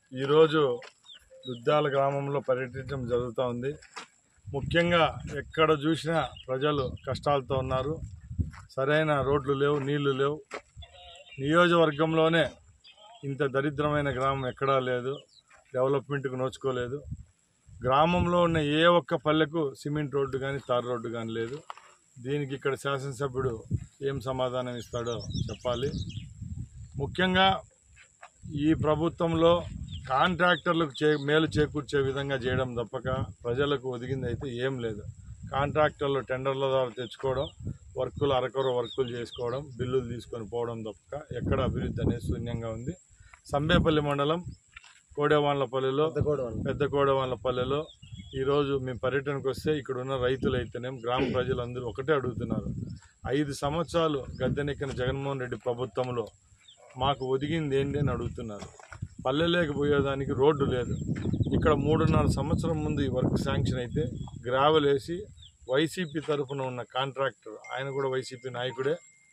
ఈరోజు దుద్దాల గ్రామంలో పర్యటించడం జరుగుతూ ఉంది. ముఖ్యంగా ఎక్కడ చూసినా ప్రజలు కష్టాలతో ఉన్నారు. సరైన రోడ్లు లేవు, నీళ్లు లేవు. నియోజకవర్గంలోనే ఇంత దరిద్రమైన గ్రామం ఎక్కడా లేదు. డెవలప్మెంట్కు నోచుకోలేదు. గ్రామంలో ఉన్న ఏ ఒక్క పల్లెకు సిమెంట్ రోడ్డు కానీ తార్ రోడ్డు కానీ లేదు. దీనికి ఇక్కడ శాసనసభ్యుడు ఏం సమాధానం ఇస్తాడో చెప్పాలి. ముఖ్యంగా ఈ ప్రభుత్వంలో కాంట్రాక్టర్లకు మేలు చేకూర్చే విధంగా చేయడం తప్పక ప్రజలకు ఒదిగింది అయితే ఏం లేదు. కాంట్రాక్టర్లు టెండర్ల ద్వారా తెచ్చుకోవడం, వర్కులు అరకొర వర్కులు చేసుకోవడం, బిల్లులు తీసుకొని పోవడం తప్పక ఎక్కడ అభివృద్ధి అనేది శూన్యంగా ఉంది. సంబేపల్లి మండలం కోడేవాన్లపల్లెలో, పెద్ద కోడేవాన్లపల్లెలో ఈరోజు మేము పర్యటనకు వస్తే ఇక్కడ ఉన్న రైతులు అయితేనేం గ్రామ ప్రజలందరూ ఒకటే అడుగుతున్నారు. 5 సంవత్సరాలు గద్దెనెక్కిన జగన్మోహన్ రెడ్డి ప్రభుత్వంలో మాకు ఒదిగింది ఏంటి అని అడుగుతున్నారు. పల్లెలేకి పోయేదానికి రోడ్డు లేదు. ఇక్కడ 3.5 సంవత్సరం ముందు ఈ వర్క్ శాంక్షన్ అయితే గ్రావెల్ వేసి వైసీపీ తరఫున ఉన్న కాంట్రాక్టర్, ఆయన కూడా వైసీపీ నాయకుడే,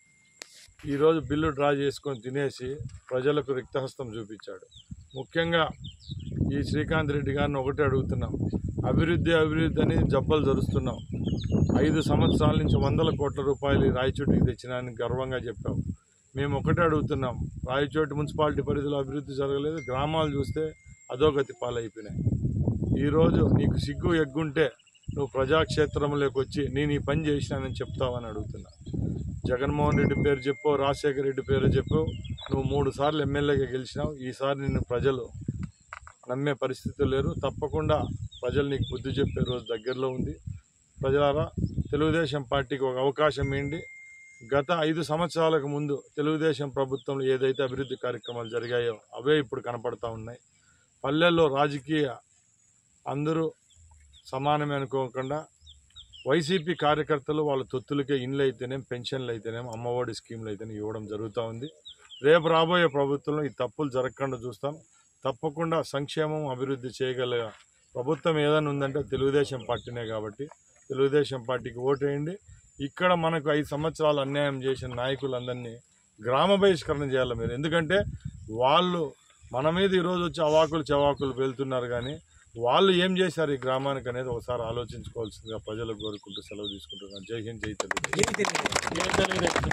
ఈరోజు బిల్లు డ్రా చేసుకొని తినేసి ప్రజలకు రిక్తహస్తం చూపించాడు. ముఖ్యంగా ఈ శ్రీకాంత్ రెడ్డి గారిని ఒకటే అడుగుతున్నాం. అభివృద్ధి అని జబ్బలు జరుస్తున్నాం. 5 సంవత్సరాల నుంచి 100 కోట్ల రూపాయలు రాయచోటికి తెచ్చినానని గర్వంగా చెప్పాం. మేము ఒకటే అడుగుతున్నాం. రాయచోటి మున్సిపాలిటీ పరిధిలో అభివృద్ధి జరగలేదు. గ్రామాలు చూస్తే అధోగతి పాలైపోయినాయి. ఈరోజు నీకు సిగ్గు ఎగ్గుంటే నువ్వు ప్రజాక్షేత్రంలోకి వచ్చి నేను ఈ పని చేసినానని చెప్తావని అడుగుతున్నా. జగన్మోహన్ రెడ్డి పేరు చెప్పు, రాజశేఖర రెడ్డి పేరు చెప్పు. నువ్వు 3 సార్లు ఎమ్మెల్యేగా గెలిచినావు. ఈసారి నిన్ను ప్రజలు నమ్మే పరిస్థితులు లేరు. తప్పకుండా ప్రజలు నీకు బుద్ధి చెప్పే రోజు దగ్గరలో ఉంది. ప్రజలారా, తెలుగుదేశం పార్టీకి ఒక అవకాశం ఏంటి. గత 5 సంవత్సరాలకు ముందు తెలుగుదేశం ప్రభుత్వంలో ఏదైతే అభివృద్ధి కార్యక్రమాలు జరిగాయో అవే ఇప్పుడు కనపడతా ఉన్నాయి. పల్లెల్లో రాజకీయ అందరూ సమానమే అనుకోకుండా వైసీపీ కార్యకర్తలు వాళ్ళ తొత్తులకే ఇండ్లు అయితేనేం, పెన్షన్లు అయితేనేం, అమ్మఒడి స్కీములు అయితేనే ఇవ్వడం జరుగుతూ ఉంది. రేపు రాబోయే ప్రభుత్వంలో ఈ తప్పులు జరగకుండా చూస్తాం. తప్పకుండా సంక్షేమం, అభివృద్ధి చేయగల ప్రభుత్వం ఏదైనా ఉందంటే తెలుగుదేశం పార్టీనే. కాబట్టి తెలుగుదేశం పార్టీకి ఓటేయండి. ఇక్కడ మనకు 5 సంవత్సరాలు అన్యాయం చేసిన నాయకులందరినీ గ్రామ బహిష్కరణ చేయాలి మీరు. ఎందుకంటే వాళ్ళు మన మీద ఈరోజు వచ్చి అవాకులు చవాకులు వెళ్తున్నారు, కానీ వాళ్ళు ఏం చేశారు ఈ గ్రామానికి అనేది ఒకసారి ఆలోచించుకోవాల్సిందిగా ప్రజలకు కోరుకుంటూ సెలవు తీసుకుంటున్నారు. జై హింద్, జై తెలుగు.